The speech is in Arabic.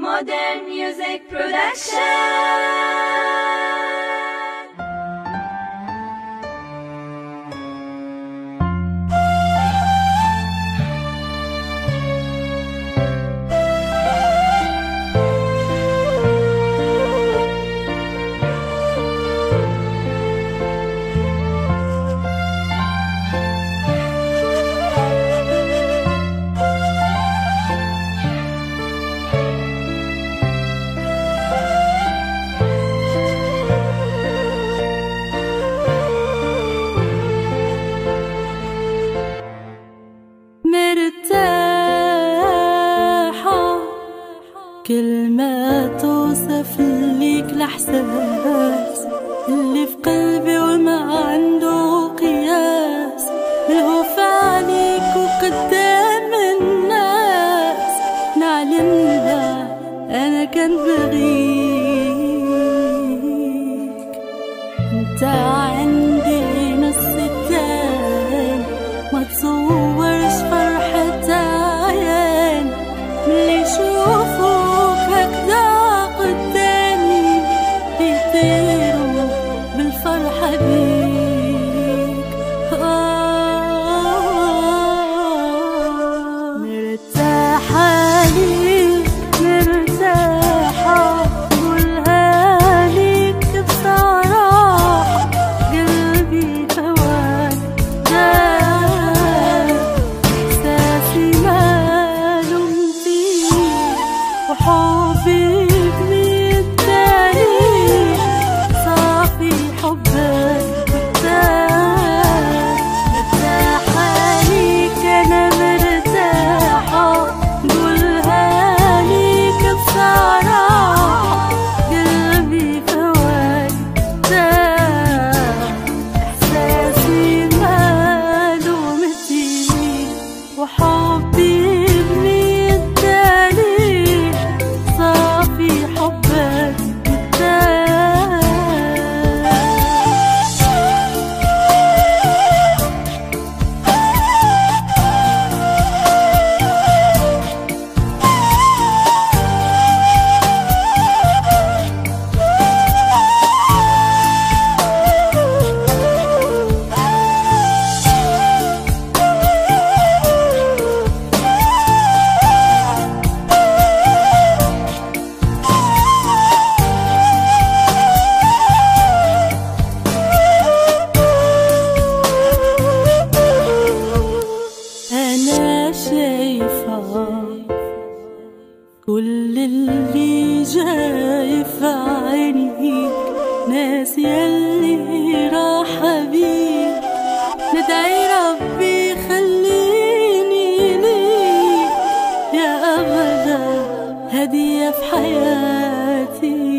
Modern Music Production. كل ما توصف ليك الإحساس اللي في قلبي وما عنده قياس، الهوف عليك وقدام الناس نعلمها أنا كان بغيك. انت عندي نص التاني، ما تصورش فرحة عيان ملي يشوفوا بيك. مرتاحة ليك، مرتاحة قولها ليك بصراحة، قلبي فواك دار إحساسي معلوم فيك، وحبي وحبي بيدالي صافي حبك كل اللي جاي في عينيك، ناس يلي راح بيك، ندعي ربي خليني ليك يا أغلى هدية في حياتي.